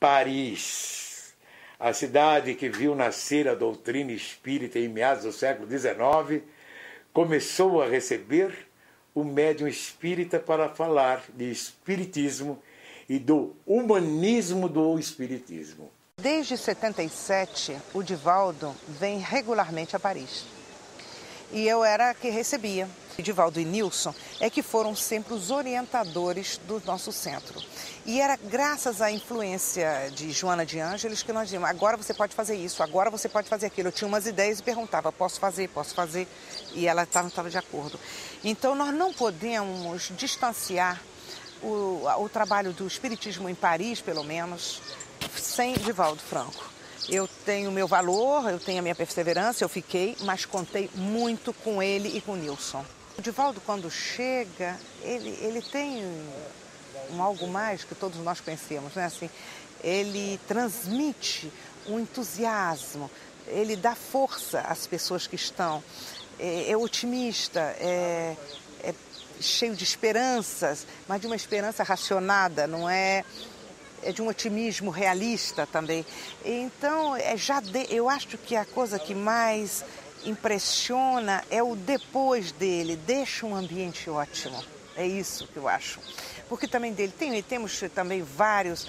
Paris, a cidade que viu nascer a doutrina espírita em meados do século XIX, começou a receber o médium espírita para falar de espiritismo e do humanismo do espiritismo. Desde 77, o Divaldo vem regularmente a Paris. E eu era a que recebia. O Divaldo e Nilson é que foram sempre os orientadores do nosso centro. E era graças à influência de Joana de Ângeles que nós dizíamos, agora você pode fazer isso, agora você pode fazer aquilo. Eu tinha umas ideias e perguntava, posso fazer? E ela estava de acordo. Então nós não podemos distanciar o trabalho do espiritismo em Paris, pelo menos, sem Divaldo Franco. Eu tenho meu valor, eu tenho a minha perseverança, eu fiquei, mas contei muito com ele e com o Nilson. O Divaldo, quando chega, ele tem algo mais que todos nós conhecemos, né? Assim, ele transmite um entusiasmo, ele dá força às pessoas que estão, é otimista, é cheio de esperanças, mas de uma esperança racionada, não é de um otimismo realista também. Então, eu acho que a coisa que mais impressiona é o depois dele, deixa um ambiente ótimo. É isso que eu acho. Porque também temos também vários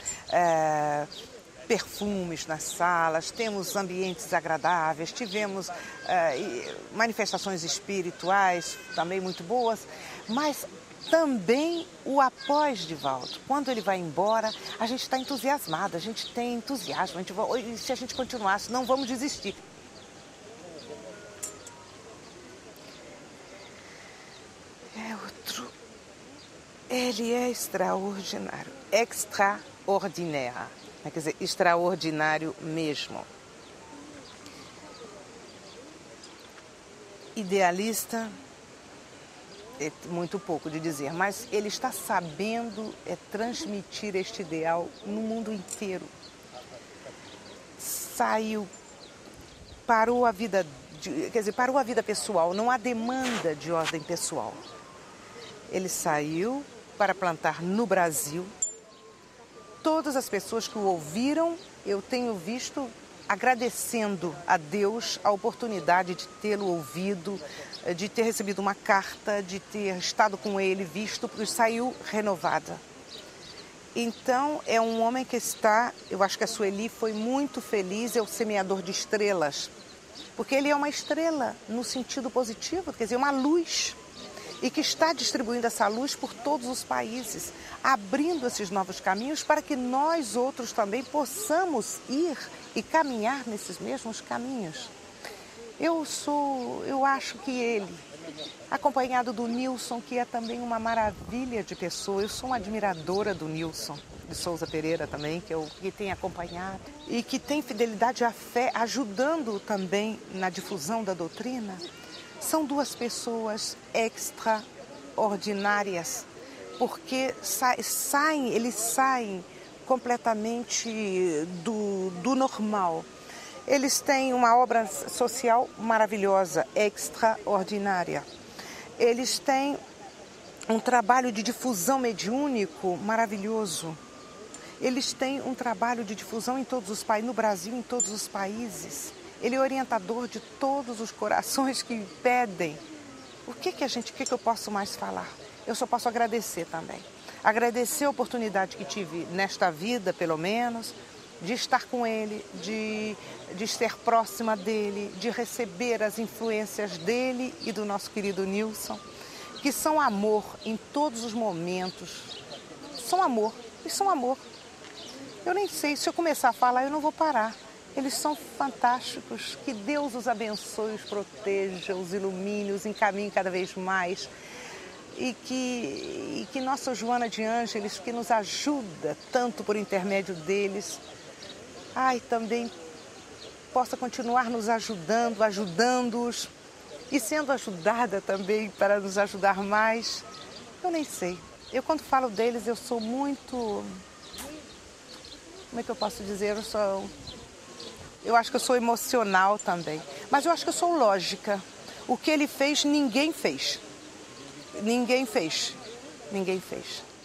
perfumes nas salas, temos ambientes agradáveis, tivemos manifestações espirituais também muito boas, mas também o após Divaldo. Quando ele vai embora, a gente está entusiasmado, a gente tem entusiasmo. E se a gente continuasse, não vamos desistir. Ele é extraordinário, extraordinário, quer dizer, extraordinário mesmo. Idealista, é muito pouco de dizer, mas ele está sabendo transmitir este ideal no mundo inteiro. Parou a vida pessoal, não há demanda de ordem pessoal. Ele saiu para plantar no Brasil. Todas as pessoas que o ouviram, eu tenho visto agradecendo a Deus a oportunidade de tê-lo ouvido, de ter recebido uma carta, de ter estado com ele, visto, porque saiu renovada. Então, é um homem que eu acho que a Sueli foi muito feliz, é o semeador de estrelas, porque ele é uma estrela no sentido positivo, quer dizer, uma luz, e que está distribuindo essa luz por todos os países, abrindo esses novos caminhos para que nós outros também possamos ir e caminhar nesses mesmos caminhos. Eu acho que ele, acompanhado do Nilson, que é também uma maravilha de pessoa, eu sou uma admiradora do Nilson de Souza Pereira também, que tem acompanhado e que tem fidelidade à fé, ajudando também na difusão da doutrina. São duas pessoas extraordinárias, porque eles saem completamente do normal. Eles têm uma obra social maravilhosa, extraordinária. Eles têm um trabalho de difusão mediúnico maravilhoso. Eles têm um trabalho de difusão em todos os países, no Brasil, em todos os países. Ele é orientador de todos os corações que pedem. O que eu posso mais falar? Eu só posso agradecer também. Agradecer a oportunidade que tive nesta vida, pelo menos, de estar com ele, de ser próxima dele, de receber as influências dele e do nosso querido Nilson, que são amor em todos os momentos. São amor, e são amor. Eu nem sei, se eu começar a falar, eu não vou parar. Eles são fantásticos, que Deus os abençoe, os proteja, os ilumine, os encaminhe cada vez mais. E que nossa Joana de Ângeles, que nos ajuda tanto por intermédio deles, também possa continuar nos ajudando-os e sendo ajudada também para nos ajudar mais. Eu nem sei. Eu, quando falo deles, eu sou muito... Como é que eu posso dizer? Eu acho que eu sou emocional também. Mas eu acho que eu sou lógica. O que ele fez, ninguém fez. Ninguém fez.